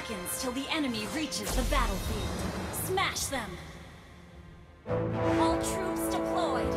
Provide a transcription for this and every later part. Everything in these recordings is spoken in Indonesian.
seconds till the enemy reaches the battlefield. Smash them! All troops deployed!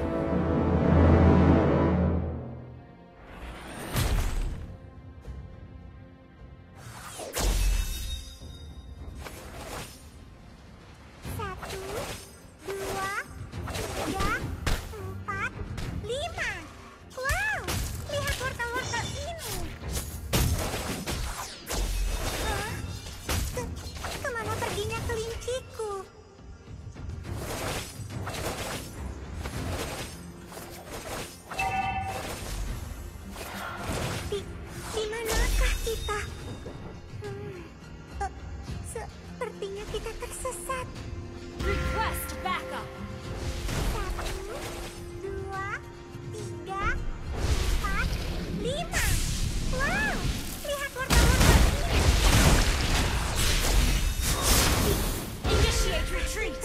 Sepertinya kita tersesat. Request backup! 1, 2, 3, 4, 5. Wow, lihat warna-warna ini. Initiate retreat!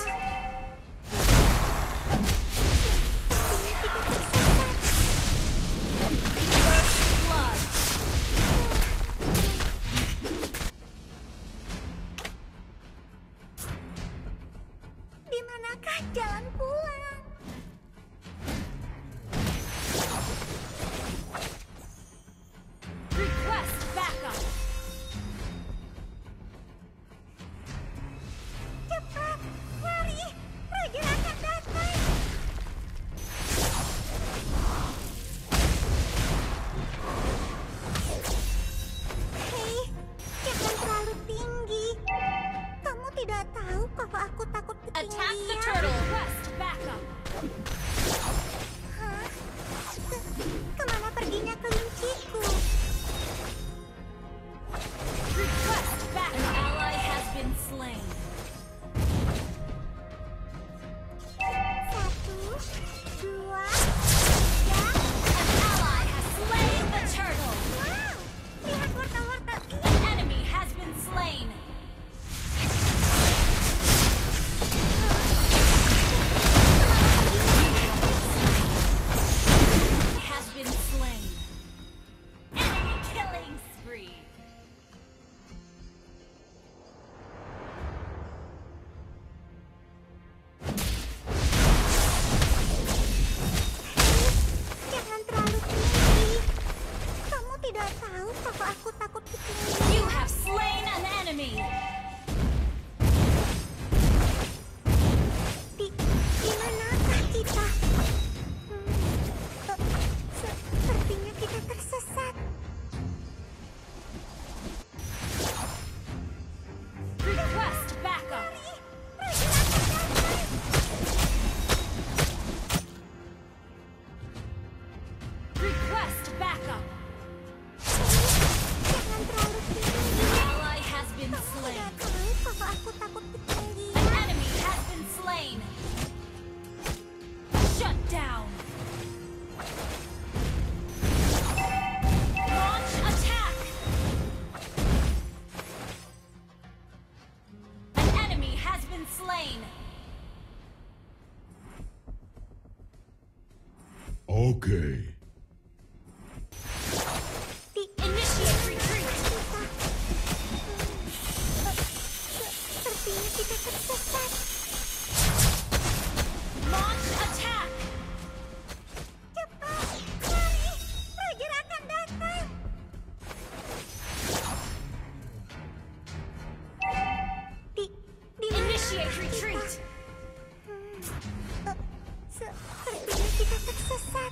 Sepertinya kita tersesat. Blood! Di manakah jalan pulang? Request backup! Cepat, lari! Raja akan datang. Hei, jangan terlalu tinggi. Kamu tidak tahu kalau aku takut Attack the ketinggian. turtle! Request backup! Hah? Kemana perginya kelinciku? Request backup! An ally has been slain. 1, 2, 3. An ally has slain the turtle. Wow, lihat warna-warna ini. An enemy has been slain. Has been slain. Enemy killing spree. Jangan terlalu tinggi. Kamu tidak tahu kalau aku takut ketinggian. You have slain an enemy. Di manakah kita? Sepertinya kita tersesat. Request backup. Raja akan datang. Request backup. Jangan terlalu tinggi. An ally has been Kamu slain. tidak tahu kalau aku takut An ketinggian. enemy has been slain. Shut down. Launch attack. An enemy has been slain. Okay. Initiate retreat. Sepertinya kita tersesat. Launch attack. Cepat, lari! Raja akan datang. Di mana Initiate kita? retreat. Sepertinya kita tersesat.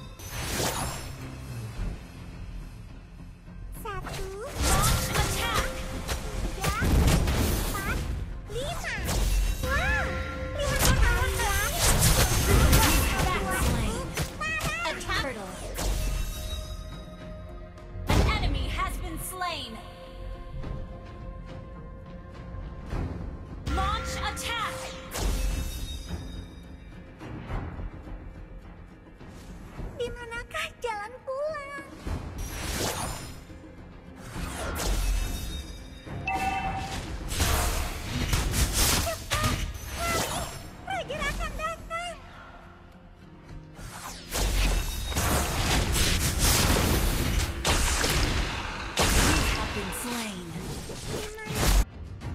1, Launch attack. 3, 4, 5. Wow, lihat warna-warna ini. Back slain. A turtle. An enemy has been slain. Launch attack. Di manakah jalan pulang? Cepat, lari! Raja akan datang. Have been slain. Di mana?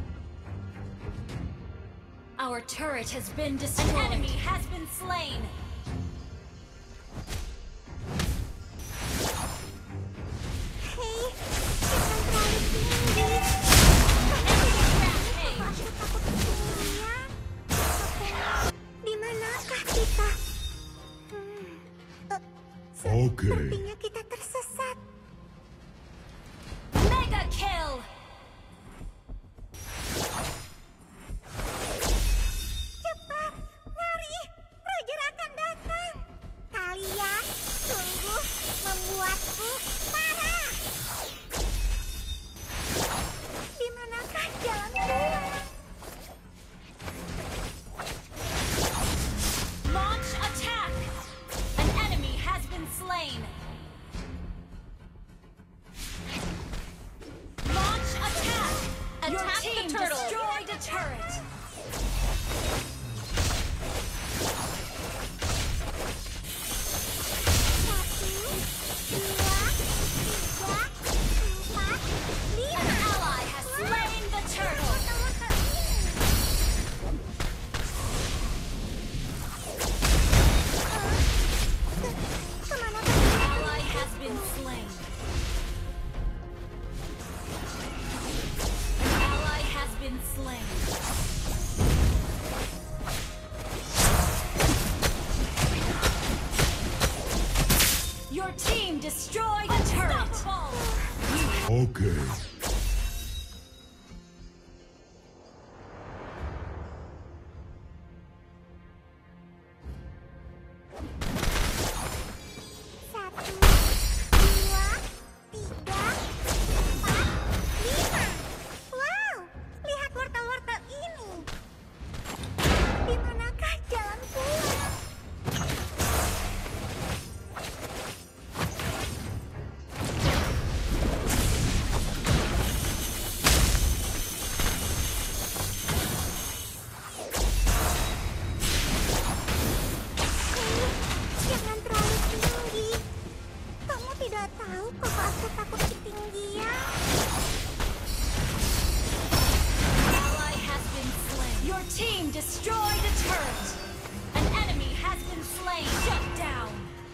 turret has been destroyed. An enemy has been slain. Hei, jangan terlalu tinggi. Aku takut ketinggian. Di manakah kita? Oke. Sepertinya kita tersesat. Mega kill. Cepat, lari. Roger akan datang. Kalian sungguh membuatku marah. Di manakah jalan pulang? Launch attack. An enemy has been slain. Launch attack. Your team destroyed a turret. Satu, dua, tiga, empat, An lima. ally has slain the turtle. Wortel-wortel ini. Kemana pergi? Ally has been slain. Ally has been slain. Your team destroyed a turret. Oke. Satu, dua, tiga, empat, lima. Wow, lihat wortel-wortel ini. Di manakah jalan pulang? Hei, jangan terlalu tinggi. Kamu tidak tahu kalau aku takut ketinggian. Ally has been slain. Your team destroyed a turret. An enemy has been slain. Shut down.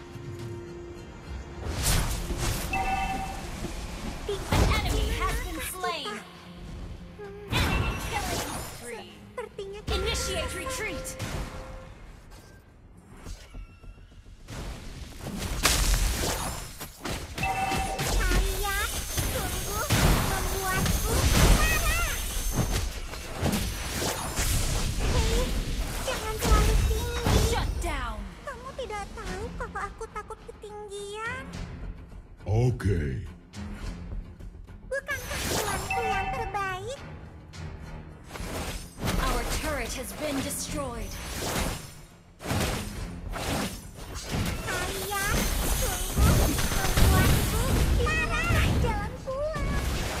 An enemy has been slain. Enemy killing spree. Sepertinya kita Initiate retreat. Kalian sungguh membuatku marah. Hei, jangan terlalu tinggi. Shut down. Kamu tidak tahu kalau aku takut ketinggian. Oke. Bukankah tuanku yang terbaik? Our turret has been destroyed. Kalian sungguh membuatku marah. Jalan pulang.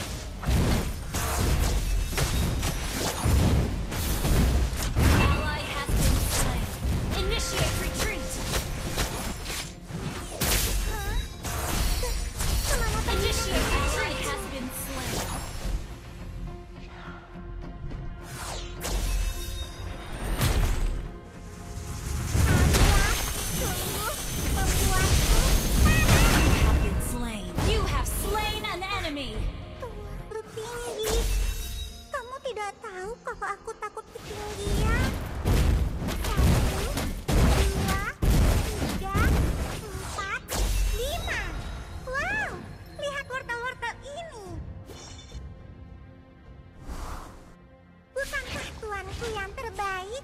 Ally has been slain. Initiate retreat. Hah? Kemana pergi? Initiate retreat has been slain. Kalian sungguh membuatku marah. Have been slain. You have slain an enemy. Terlalu tinggi. Kamu tidak tahu kalau aku takut ketinggian. Satu, dua, tiga, empat, lima. Wow, lihat wortel-wortel ini. Bukankah tuanku yang terbaik?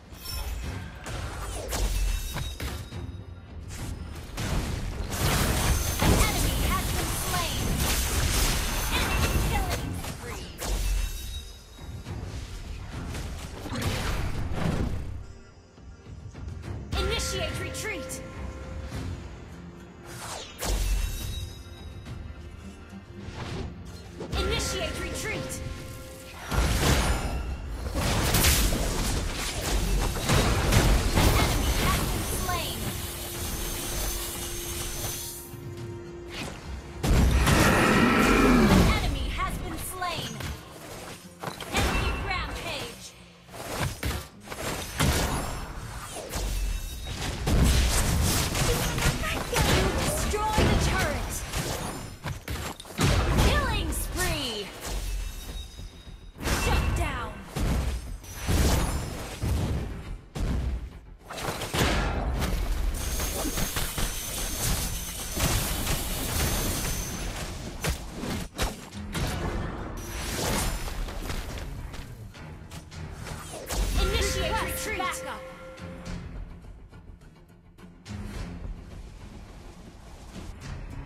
An enemy has been slain. Enemy killing spree. Initiate retreat. Initiate retreat.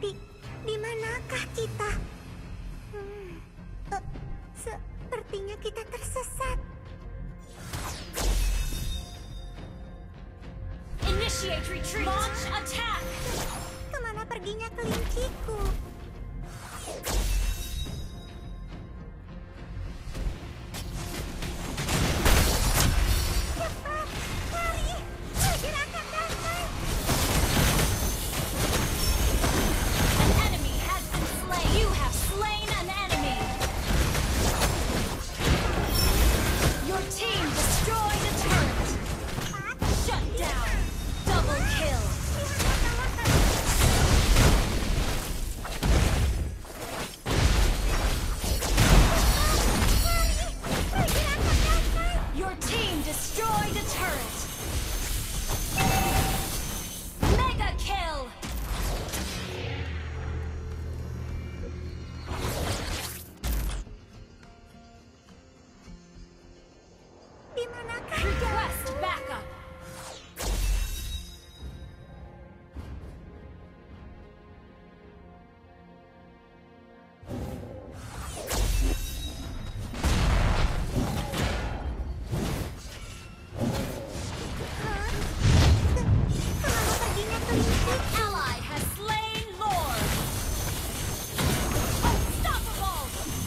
Di manakah kita? Sepertinya kita tersesat. Initiate retreat. Launch attack. Kemana perginya kelinciku? Cepat, lari, pergerakan damai. An enemy has been slain. You have slain an enemy. Your team destroyed a turret. Shut down. Double kill. Your team destroyed a turret. Mega kill. Di manakah Request jalanku? backup. Kemana perginya kelinciku? Ally has slain Lord. Unstoppable.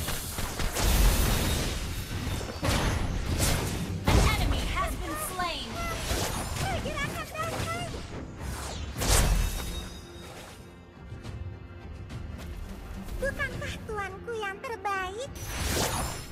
An enemy has been slain. Pergerakan damai. Bukankah tuanku yang terbaik?